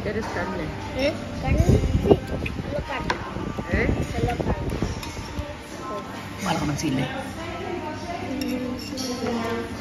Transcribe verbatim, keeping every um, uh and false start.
¿Quieres carne? ¿Eh? ¿Carne? Sí, solo carne. ¿Eh? Solo carne. Algo más sile. Mm,